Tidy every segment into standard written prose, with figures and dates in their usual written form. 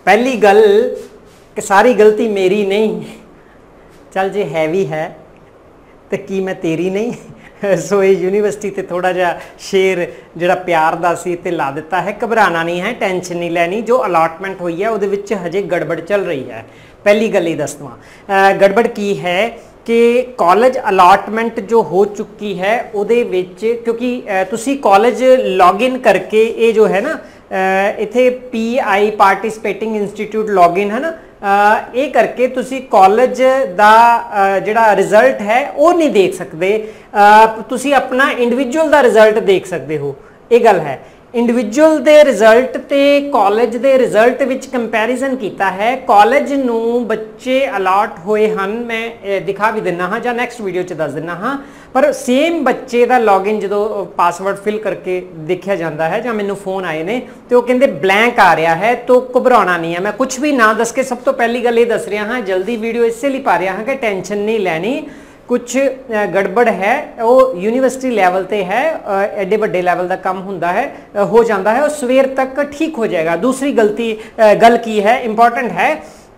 पहली गल कि सारी गलती मेरी नहीं, चल जे हैवी है तो की मैं तेरी नहीं। सो ये यूनीवर्सिटी ते थोड़ा जा शेर जिहड़ा प्यार दा सी ते ला दिता है। घबराना नहीं है, टेंशन नहीं लैनी, जो अलॉटमेंट हुई है उहदे विच हजे गड़बड़ चल रही है। पहली गल ये दसवां गड़बड़ की है कि कॉलेज अलॉटमेंट जो हो चुकी है उहदे विच, क्योंकि तुसी कॉलेज लॉगिन करके ये जो है ना इत्थे PI पार्टिसिपेटिंग इंस्टीट्यूट लॉगिन है ना, ये करके तुसी कॉलेज दा जिहड़ा रिजल्ट है वो नहीं देख सकते। तुसी अपना इंडिविजुअल दा रिजल्ट देख सकते हो। ये गल है, इंडिविजुअल दे रिजल्ट ते कॉलेज दे रिजल्ट विच कंपैरिजन कीता है। कॉलेज नू बच्चे अलॉट होए हन, मैं दिखा भी दिना हाँ, जां नैक्सट वीडियो च दस दिना हाँ, पर सेम बच्चे का लॉगिन जो पासवर्ड फिल करके देखा जाता है, जां मैनू फोन आए ने तो कहते ब्लैंक आ रहा है, तो घबराना नहीं है। मैं कुछ भी ना दस के सब तो पहली गल ये दस रहा हाँ, जल्दी वीडियो इससे लिए पा रहा हाँ कि टेंशन नहीं लैनी, कुछ गड़बड़ है वो यूनीवर्सिटी लैवल ते है, एडे वड्डे लैवल का काम हुंदा है, हो जाता है, और सवेर तक ठीक हो जाएगा। दूसरी गल की है इंपॉर्टेंट है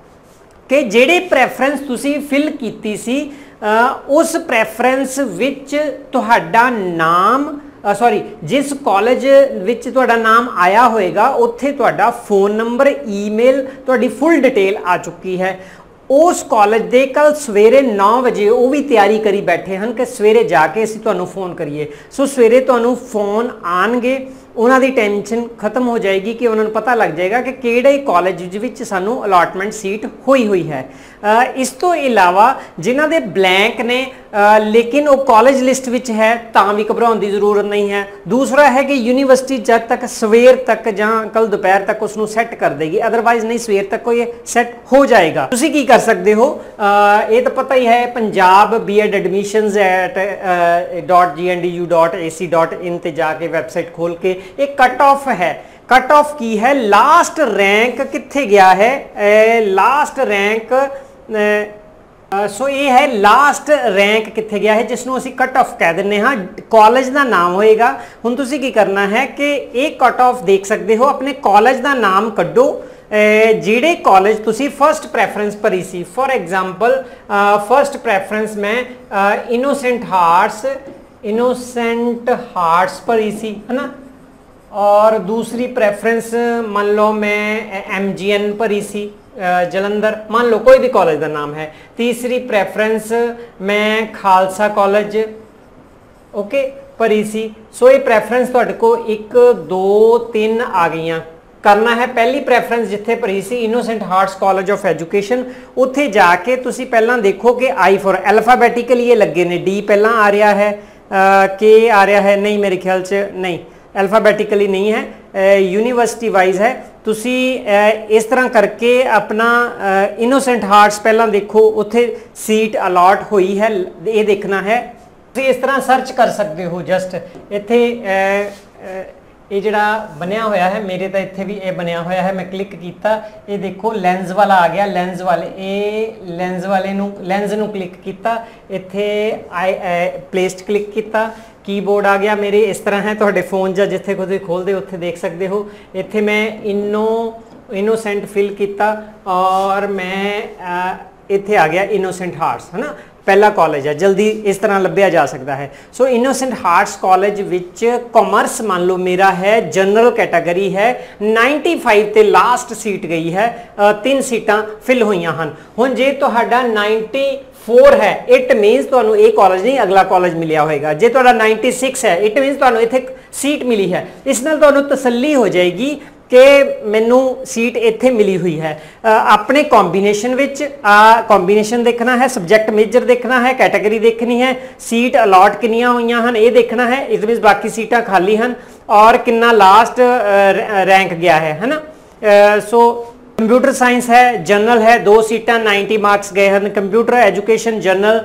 कि जेड़े प्रैफरेंस तुसी फिल कीती सी उस प्रैफरेंस विच तुहाडा नाम सॉरी जिस कॉलेज विच तुहाडा नाम आया होएगा उत्थे तुहाडा फोन नंबर, ईमेल, तुहाडी फुल डिटेल आ चुकी है। उस कॉलेज दे कल सवेरे 9 बजे वो भी तैयारी करी बैठे हैं कि सवेरे जाके असीं तुहानूं फोन करिए। सो सवेरे तुहानूं फोन आएंगे, उन्हां दी टेंशन खत्म हो जाएगी कि उन्होंने पता लग जाएगा कि किहड़े कॉलेज विच सानूं अलॉटमेंट सीट हुई हुई है। इस तो इलावा जिन्हां दे ब्लैंक ने लेकिन वो कॉलेज लिस्ट विच है तां भी घबराउण दी जरूरत नहीं है। दूसरा है कि यूनीवर्सिटी जब तक सवेर तक जां कल दोपहर तक उसनूं सैट कर देगी, अदरवाइज नहीं सवेर तक कोई सैट हो जाएगा। तुसीं की कर सकते हो, ये तो पता ही है, पंजाब BEd एडमिशनस .gndU.ac.in ते जाके वेबसाइट खोल के एक कट ऑफ है। कट ऑफ की है, लास्ट रैंक कित्थे गया है, लास्ट रैंक सो ये है लास्ट रैंक कित्थे गया है जिसनों असी कट ऑफ कह दिंदे हाँ। कॉलेज का नाम होएगा, हुण तुसीं की करना है कि एक कट ऑफ देख सकते हो, अपने कॉलेज का नाम कड्डो जिहड़े कॉलेज तुसी फर्स्ट प्रैफरेंस भरी सी। फॉर एग्जांपल फर्स्ट प्रैफरेंस मैं इनोसेंट हार्ट्स भरी सी है ना, और दूसरी प्रैफरेंस मान लो मैं MGN भरी सी जलंधर, मान लो कोई भी कॉलेज का नाम है। तीसरी प्रैफरेंस मैं खालसा कॉलेज ओके भरी सी। सो ये प्रैफरेंस तुहाडे को 1 2 3 आ गई। करना है पहली प्रैफरेंस जिथे भरी सी innocent hearts college of education, उत्थे जाके तुसी पहला देखो कि I फॉर अल्फाबैटिकल ये लगे ने, D पहला आ रहा है, K आ रहा है, नहीं मेरे ख्याल से नहीं अल्फाबैटिकली नहीं है, यूनीवर्सिटी वाइज है। तुसी इस तरह करके अपना इनोसेंट हार्ट्स पहला देखो, उत्थे सीट अलॉट हुई है ये देखना है। तुसी इस तरह सर्च कर सकते हो, जस्ट इत्थे ये जिहड़ा बनया होया है, मेरे तो इत्थे भी ये बनया होया है, मैं क्लिक किया, ये देखो लेंस वाला आ गया, लेंस वाले लेंस नूं क्लिक किया, इत्थे प्लेस्ड क्लिक किया, कीबोर्ड आ गया मेरे इस तरह है, तुहाडे फोन जा जिथे खुद खोलते उत्थे देख सकते हो। इत्थे मैं इनोसेंट फिल किया और मैं इत्थे आ गया इनोसेंट हार्ट्स है ना, पहला कॉलेज है, जल्दी इस तरह लभ्या जा सकता है। सो इनोसेंट हार्ट्स कॉलेज विच कॉमर्स मान लो मेरा है, जनरल कैटागरी है, 95 ते लास्ट सीट गई है, 3 सीटां फिल हुई हैं। हुण जे तुहाडा 94 है इट मीनस तुहानू ये कॉलेज नहीं अगला कॉलेज मिलिया होएगा। जे तुहाडा 96 है इट मीनस तुहानू इत्थे सीट मिली है। इस नाल तुहानू तसल्ली हो जाएगी कि मैनू सीट इत्थे मिली हुई है। अपने कॉम्बीनेशन विच कॉम्बीनेशन देखना है, सब्जैक्ट मेजर देखना है, कैटेगरी देखनी है, सीट अलॉट कितनियां हुई हैं ये देखना है, इस मीनस बाकी सीटां खाली हैं, और कितना लास्ट रैंक गया है ना। सो कंप्यूटर साइंस है, जनरल है, 2 सीटां 90 मार्क्स गए हैं। कंप्यूटर एजुकेशन जनरल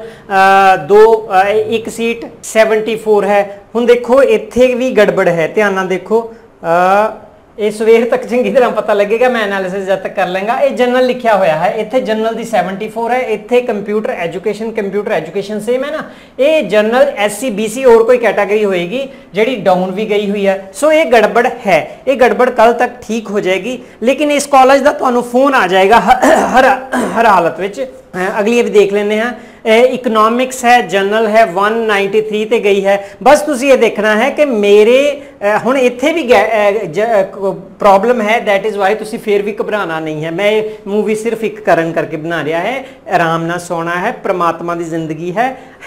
1 सीट 74 है। हुण देखो इत्थे भी गड़बड़ है, ध्यान नाल देखो ਇਹ ਸਵੇਰ ਤੱਕ ਚੰਗੀ ਤਰ੍ਹਾਂ ਪਤਾ ਲੱਗੇਗਾ, ਮੈਂ ਐਨਾਲਿਸਿਸ ਜਦ ਤੱਕ ਕਰ ਲਾਂਗਾ। ਇਹ ਜਨਰਲ ਲਿਖਿਆ ਹੋਇਆ ਹੈ, ਇੱਥੇ ਜਨਰਲ ਦੀ 74 ਹੈ, ਇੱਥੇ ਕੰਪਿਊਟਰ ਐਜੂਕੇਸ਼ਨ ਸੇਮ ਹੈ ਨਾ। ਇਹ ਜਨਰਲ SC BC और कोई कैटेगरी होएगी ਜਿਹੜੀ ਡਾਊਨ ਵੀ ਗਈ ਹੋਈ ਹੈ। ਸੋ ਇਹ ਗੜਬੜ ਹੈ, ਇਹ ਗੜਬੜ ਕੱਲ ਤੱਕ ਠੀਕ ਹੋ ਜਾਏਗੀ। ਲੇਕਿਨ ਇਸ ਕਾਲਜ ਦਾ ਤੁਹਾਨੂੰ ਫੋਨ ਆ ਜਾਏਗਾ ਹਰ ਹਾਲਤ ਵਿੱਚ। अगली भी देख लेने हैं। इकोनॉमिक्स है, जनरल है, 193 ते गई है। बस तुसी ये देखना है कि मेरे हुण इत्थे भी प्रॉब्लम है, दैट इज़ वाई तुसी फिर भी घबराना नहीं है। मैं मूवी सिर्फ एक करन करके बना रहा है, आराम ना सोना है, परमात्मा की जिंदगी है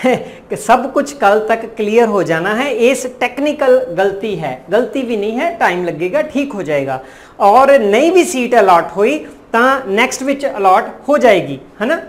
सब कुछ कल तक क्लियर हो जाना है। इस टेक्निकल गलती है, गलती भी नहीं है, टाइम लगेगा, ठीक हो जाएगा। और नई भी सीट अलॉट हुई तो नैक्सट विच अलॉट हो जाएगी, है ना।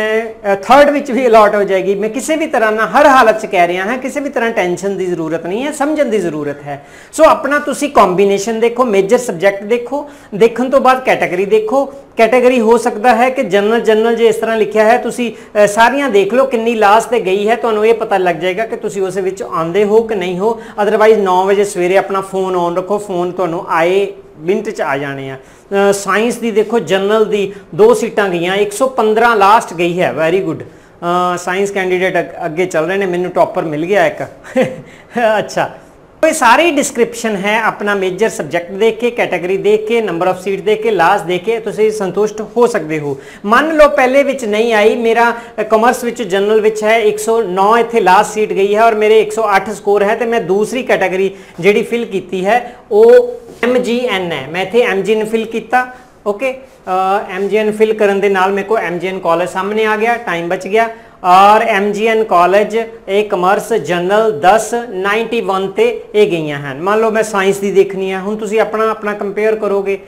थर्ड विच भी अलॉट हो जाएगी। मैं किसी भी तरह ना हर हालत च कह रहा है, किसी भी तरह टेंशन की जरूरत नहीं है, समझण की जरूरत है। सो अपना तुसी कॉम्बीनेशन देखो, मेजर सबजैक्ट देखो, देखने तो बाद कैटेगरी देखो। कैटेगरी हो सकता है कि जनरल जो इस तरह लिखा है तुसी सारियां देख लो कितनी लास्ट ते गई है, तो ये पता लग जाएगा कि तुसी उस विच आंदे हो कि नहीं हो। अदरवाइज 9 बजे सवेरे अपना फोन ऑन रखो, फोन तुहानूं आए मिनट च आ जाने हैं। साइंस दी देखो, जनरल दी 2 सीटां गई, 115 लास्ट गई है, वेरी गुड। साइंस कैंडीडेट अगे चल रहे हैं, मैनू टॉपर मिल गया एक अच्छा। तो ये सारी डिस्क्रिप्शन है, अपना मेजर सबजैक्ट देख के, कैटेगरी देख के, नंबर ऑफ सीट देख के, लास्ट देख के तुसीं संतुष्ट हो सकते हो। मान लो पहले विच नहीं आई, मेरा कॉमर्स विच जनरल विच है 109 इत्थे लास्ट सीट गई है और मेरे 108 स्कोर है, तो मैं दूसरी कैटेगरी जिहड़ी फिल की है वो MGN है। मैं इत्थे MGN फिल किया, ओके। MGN फिल करन दे नाल मेरे को MGN कॉलेज सामने आ गया, टाइम बच गया। और MGN कॉलेज ए कमर्स जनरल 10 91 ते ये गई हैं। मान लो मैं साइंस दी देखनी है, हुण तुसीं अपना अपना कंपेयर करोगे।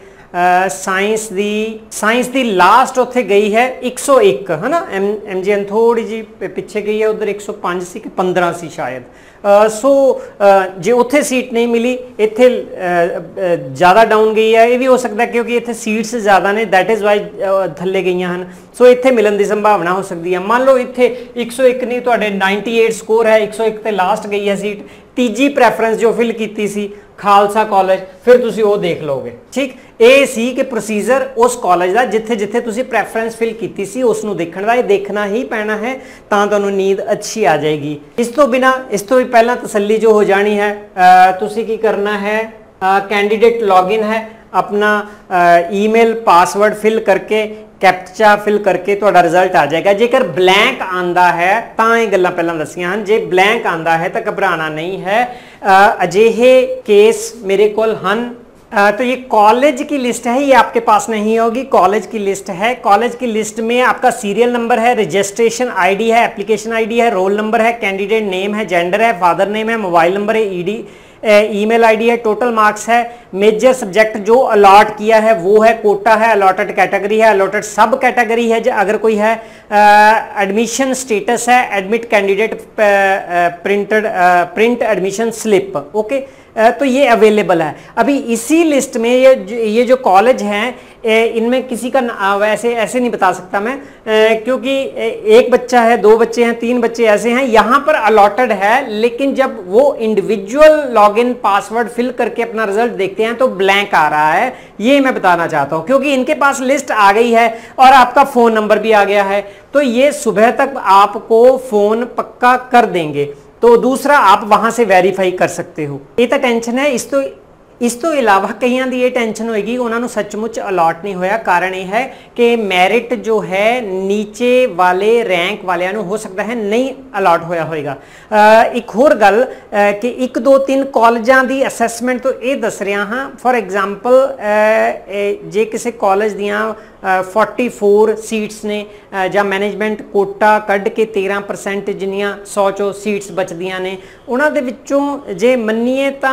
साइंस दी लास्ट उत्थे गई है 101, है ना। MGN थोड़ी जी पिछे गई है, उधर 105 सी कि 15 सी शायद। सो जे उत्थे सीट नहीं मिली, इत्थे ज़्यादा डाउन गई है, ये भी हो सकता है क्योंकि इत्थे सीट्स ज़्यादा ने, दैट इज़ वाई थल्ले गई हैं। सो इत्थे मिलन की संभावना हो सकती है। मान लो इत्थे 101 नहीं, तुहाडे 98 स्कोर है, 101 ते लास्ट गई है सीट। तीजी प्रैफरेंस जो फिल की सी खालसा कॉलेज, फिर तुसी वो देख लोगे, ठीक। ये सी कि प्रोसीजर उस कॉलेज का जिथे जिथे तुसी प्रैफरेंस फिल की सी उसनू देखण दा, ये देखना ही पैना है, तां तुहानू नींद अच्छी आ जाएगी। इस तो बिना, इस तो भी पहला तसल्ली जो हो जानी है, तुसी की करना है, कैंडीडेट लॉगिन है, अपना ईमेल पासवर्ड फिल करके, कैप्चा फिल करके तुहाडा रिजल्ट आ जाएगा। जेकर ब्लैंक आंदा है तां ये गल्लां पहलां दसियां हन, जे ब्लैंक आंदा है तो घबराना नहीं है। अजिहे केस मेरे कोल हन। तो ये कॉलेज की लिस्ट है, ये आपके पास नहीं होगी, कॉलेज की लिस्ट है। कॉलेज की लिस्ट में आपका सीरियल नंबर है, रजिस्ट्रेशन आईडी है, एप्लीकेशन आईडी है, रोल नंबर है, कैंडिडेट नेम है, जेंडर है, फादर नेम है, मोबाइल नंबर है, ईमेल आईडी है, टोटल मार्क्स है, मेजर सब्जेक्ट जो अलॉट किया है वो है, कोटा है, अलॉटेड कैटेगरी है, अलॉटेड सब कैटेगरी है अगर कोई है, एडमिशन स्टेटस है, admit candidate print admission slip, okay. तो ये अवेलेबल है। अभी इसी लिस्ट में ये जो कॉलेज हैं, इनमें किसी का वैसे ऐसे नहीं बता सकता मैं, क्योंकि एक बच्चा है, 2 बच्चे हैं, 3 बच्चे ऐसे हैं, यहाँ पर अलॉटेड है। लेकिन जब वो इंडिविजुअल लॉगिन पासवर्ड फिल करके अपना रिजल्ट देखते हैं तो ब्लैंक आ रहा है, ये मैं बताना चाहता हूँ। क्योंकि इनके पास लिस्ट आ गई है और आपका फ़ोन नंबर भी आ गया है, तो ये सुबह तक आपको फ़ोन पक्का कर देंगे। तो दूसरा, आप वहां से वेरीफाई कर सकते हो। ये तो टेंशन है। इस तो इलावा कईयां दी ये टेंशन होएगी, उन्होंने सचमुच अलॉट नहीं होया। कारण यह है कि मैरिट जो है नीचे वाले रैंक वालियां नूं हो सकता है नहीं अलॉट होया होएगा। एक होर गल कि 1 2 3 कॉलेजां दी असैसमेंट तो ये दस रहा हाँ। फॉर एग्जाम्पल जे किसी कॉलेज दियां 44 सीट्स ने, ਜਾਂ मैनेजमेंट कोटा कढ़ के 13% जिन्नियां 100 चों सीट्स बचदियां ने, उन्हां दे विच्चों जे मन्नीए तां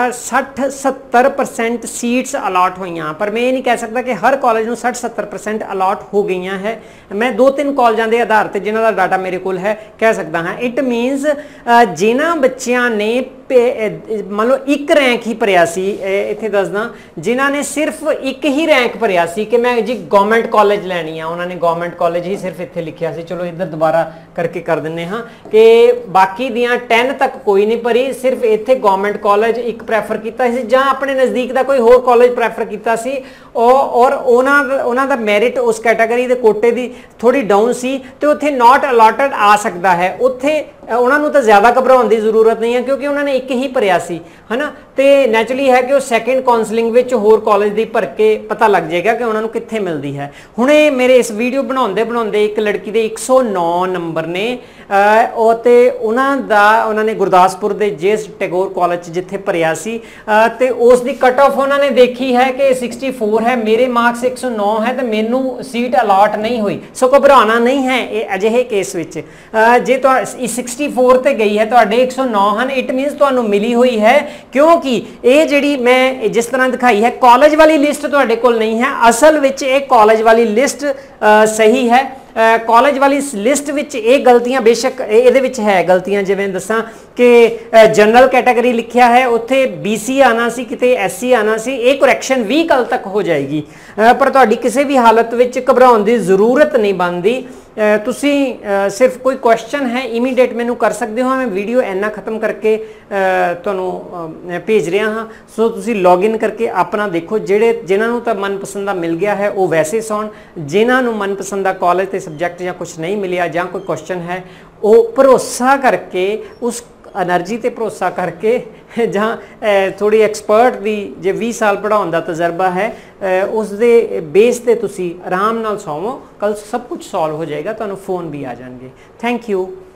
60-70% सीट्स अलॉट होईयां। पर मैं ये नहीं कह सकता कि हर कॉलेज नूं 60-70% अलॉट हो गई है। मैं 2-3 कॉलेजां दे आधार ते जिन्हां दा डाटा मेरे कोल है कह सकता हाँ। इट मीनस जिन्हां बच्चियां ने ਮੰਨ ਲਓ ਇੱਕ ਰੈਂਕ ਹੀ ਭਰਿਆ ਸੀ, ਇੱਥੇ ਦੱਸਦਾ ਜਿਨ੍ਹਾਂ ਨੇ ਸਿਰਫ ਇੱਕ ਹੀ ਰੈਂਕ ਭਰਿਆ ਸੀ ਕਿ ਮੈਂ ਜੀ ਗਵਰਨਮੈਂਟ ਕਾਲਜ ਲੈਣੀ ਆ, ਉਹਨਾਂ ਨੇ ਗਵਰਨਮੈਂਟ ਕਾਲਜ ਹੀ ਸਿਰਫ ਇੱਥੇ ਲਿਖਿਆ ਸੀ। ਚਲੋ ਇੱਧਰ ਦੁਬਾਰਾ ਕਰਕੇ ਕਰ ਦਿੰਨੇ ਹਾਂ ਕਿ ਬਾਕੀ ਦੀਆਂ 10 ਤੱਕ ਕੋਈ ਨਹੀਂ ਭਰੀ, ਸਿਰਫ ਇੱਥੇ ਗਵਰਨਮੈਂਟ ਕਾਲਜ ਇੱਕ ਪ੍ਰੈਫਰ ਕੀਤਾ ਸੀ ਜਾਂ ਆਪਣੇ ਨਜ਼ਦੀਕ ਦਾ ਕੋਈ ਹੋਰ ਕਾਲਜ ਪ੍ਰੈਫਰ ਕੀਤਾ ਸੀ। ਔਰ ਉਹਨਾਂ ਦਾ ਮੈਰਿਟ ਉਸ ਕੈਟਾਗਰੀ ਦੇ ਕੋਟੇ ਦੀ ਥੋੜੀ ਡਾਊਨ ਸੀ ਤੇ ਉੱਥੇ ਨਾਟ ਅਲਾਟਡ ਆ ਸਕਦਾ ਹੈ। ਉੱਥੇ ਉਹਨਾਂ ਨੂੰ ਤਾਂ ਜ਼ਿਆਦਾ ਘਬਰਾਉਣ ਦੀ ਜ਼ਰੂਰਤ ਨਹੀਂ ਹੈ ਕਿਉਂਕਿ ਉਹਨਾਂ ਨੇ ਇੱਕ ਹੀ ਭਰਿਆ ਸੀ, ਹਨਾ। ਤੇ ਨੈਚੁਰਲੀ ਹੈ ਕਿ ਉਹ ਸੈਕੰਡ ਕਾਉਂਸਲਿੰਗ ਵਿੱਚ ਹੋਰ ਕਾਲਜ ਦੀ ਭਰ ਕੇ ਪਤਾ ਲੱਗ ਜਾਏਗਾ ਕਿ ਉਹਨਾਂ ਨੂੰ ਕਿੱਥੇ ਮਿਲਦੀ ਹੈ। ਹੁਣੇ ਮੇਰੇ ਇਸ ਵੀਡੀਓ ਬਣਾਉਂਦੇ ਇੱਕ ਲੜਕੀ ਦੇ 109 ਨੰਬਰ ਨੇ ਉਹ ਤੇ ਉਹਨਾਂ ਨੇ ਗੁਰਦਾਸਪੁਰ ਦੇ ਜੇਐਸ ਟੈਗੋਰ ਕਾਲਜ ਜਿੱਥੇ ਭਰਿਆ ਸੀ ਤੇ ਉਸ ਦੀ ਕਟ ਆਫ ਉਹਨਾਂ ਨੇ ਦੇਖੀ ਹੈ ਕਿ 64 ਹੈ, ਮੇਰੇ ਮਾਰਕਸ 109 ਹੈ ਤੇ ਮੈਨੂੰ ਸੀਟ ਅਲਾਟ ਨਹੀਂ ਹੋਈ। ਸੋ ਘਬਰਾਉਣਾ ਨਹੀਂ ਹੈ ਇਹ ਅਜਿਹੇ ਕੇਸ ਵਿੱਚ। ਜੇ 64 ਤੇ ਗਈ ਹੈ, ਤੁਹਾਡੇ 109 ਹਨ, ਇਟ ਮੀਨਸ ਤੁਹਾਨੂੰ ਮਿਲੀ ਹੋਈ ਹੈ, ਕਿਉਂਕਿ ਇਹ ਜਿਹੜੀ ਮੈਂ ਜਿਸ ਤਰ੍ਹਾਂ ਦਿਖਾਈ ਹੈ ਕਾਲਜ ਵਾਲੀ ਲਿਸਟ ਤੁਹਾਡੇ ਕੋਲ ਨਹੀਂ ਹੈ। ਅਸਲ ਵਿੱਚ ਇਹ ਕਾਲਜ ਵਾਲੀ ਲਿਸਟ ਸਹੀ ਹੈ। ਕਾਲਜ ਵਾਲੀ ਲਿਸਟ ਵਿੱਚ ਇਹ ਗਲਤੀਆਂ ਬੇਸ਼ੱਕ ਇਹਦੇ ਵਿੱਚ ਹੈ ਗਲਤੀਆਂ, ਜਿਵੇਂ ਦੱਸਾਂ ਕਿ ਜਨਰਲ ਕੈਟਾਗਰੀ ਲਿਖਿਆ ਹੈ, ਉੱਥੇ BC ਆਣਾ ਸੀ, ਕਿਤੇ SC ਆਣਾ ਸੀ। ਇਹ ਕਰੈਕਸ਼ਨ ਵੀ ਕੱਲ ਤੱਕ ਹੋ ਜਾਏਗੀ, ਪਰ ਤੁਹਾਡੀ ਕਿਸੇ ਵੀ ਹਾਲਤ ਵਿੱਚ ਘਬਰਾਉਣ ਦੀ ਜ਼ਰੂਰਤ ਨਹੀਂ ਬਣਦੀ। ਤੁਸੀਂ ਸਿਰਫ ਕੋਈ ਕੁਐਸਚਨ ਹੈ ਇਮੀਡੀਏਟ ਮੈਨੂੰ ਕਰ ਸਕਦੇ ਹੋ। ਮੈਂ ਵੀਡੀਓ ਇੰਨਾ ਖਤਮ ਕਰਕੇ ਤੁਹਾਨੂੰ ਭੇਜ ਰਿਹਾ ਹਾਂ। ਸੋ ਤੁਸੀਂ ਲੌਗਇਨ ਕਰਕੇ ਆਪਣਾ ਦੇਖੋ, ਜਿਨ੍ਹਾਂ ਨੂੰ ਤਾਂ ਮਨਪਸੰਦ ਦਾ ਮਿਲ ਗਿਆ ਹੈ ਉਹ ਵੈਸੇ ਸੌਣ, ਜਿਨ੍ਹਾਂ ਨੂੰ ਮਨਪਸੰਦ ਦਾ ਕਾਲਜ ਤੇ ਸਬਜੈਕਟ ਜਾਂ ਕੁਝ ਨਹੀਂ ਮਿਲਿਆ ਜਾਂ ਕੋਈ ਕੁਐਸਚਨ ਹੈ ਉਹ ਭਰੋਸਾ ਕਰਕੇ ਉਸ એનર્ਜੀ ਤੇ ਭਰੋਸਾ ਕਰਕੇ ਜਾਂ ਥੋੜੀ ਐਕਸਪਰਟ ਦੀ ਜੇ 20 ਸਾਲ ਪੜਾਉਣ ਦਾ ਤਜਰਬਾ ਹੈ ਉਸ ਦੇ ਬੇਸ ਤੇ ਤੁਸੀਂ ਆਰਾਮ ਨਾਲ ਸੌਵੋ। ਕੱਲ ਸਭ ਕੁਝ ਸੋਲਵ ਹੋ ਜਾਏਗਾ, ਤੁਹਾਨੂੰ ਫੋਨ ਵੀ ਆ ਜਾਣਗੇ। Thank you.